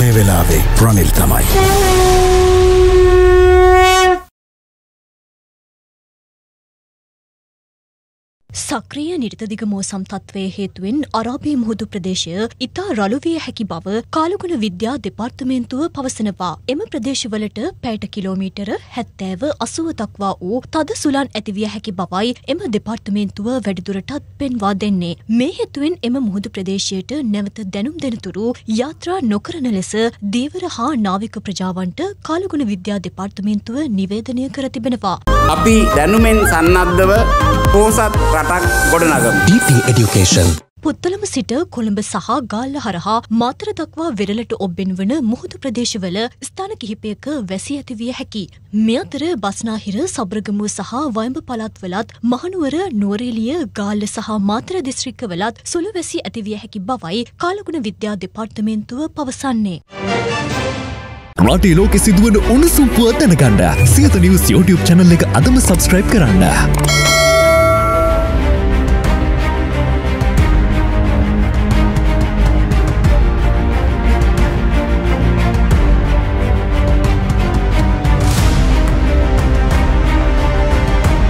මේ වෙලාවේ රනිල් තමයි. සක්‍රීය නිර්තදිග මෝසම් තත්ත්වයේ හේතුවෙන් අරාබි මුහුදු ප්‍රදේශය ඉතා රළු විය හැකි බව කාලගුණ විද්‍යා දෙපාර්තමේන්තුව පවසනවා. එම ප්‍රදේශවලට පැයට කිලෝමීටර 70-80 දක්වා වූ තද සුළං ඇතිවිය හැකි බවයි එම දෙපාර්තමේන්තුව වැඩිදුරටත් පෙන්වා දෙන්නේ. මේ හේතුවෙන් එම මුහුදු ප්‍රදේශයට නැවත දැනුම් දෙනතුරු යාත්‍රා නොකරන ලෙස දීවර හා නාවික ප්‍රජාවන්ට කාලගුණ විද්‍යා දෙපාර්තමේන්තුව නිවේදනය කර තිබෙනවා. අපි දැනුමෙන් සන්නද්ධව පෝසත් රටක් ගොඩනගමු. DP Education පුත්තලම සිට කොළඹ සහ ගාල්ල හරහා මාතර දක්වා වෙරළට ඔබ්බෙන් වන මුහුදු ප්‍රදේශවල ස්ථාන කිහිපයක වැසී ඇතිවිය හැකි. මේ අතර බස්නාහිර, සබරගමුව සහ වයඹ පළාත්වලත් මහනුවර, නුවරඑළිය, ගාල්ල සහ මාතර දිස්ත්‍රික්කවලත් සුළු වැසී ඇතිවිය හැකි බවයි කාලගුණ විද්‍යා දෙපාර්තමේන්තුව පවසන්නේ. රටේ ලෝකෙ සිදුවන උණුසුම් පුවත් දැනගන්න සියත නිවුස් YouTube channel එක අදම subscribe කරන්න.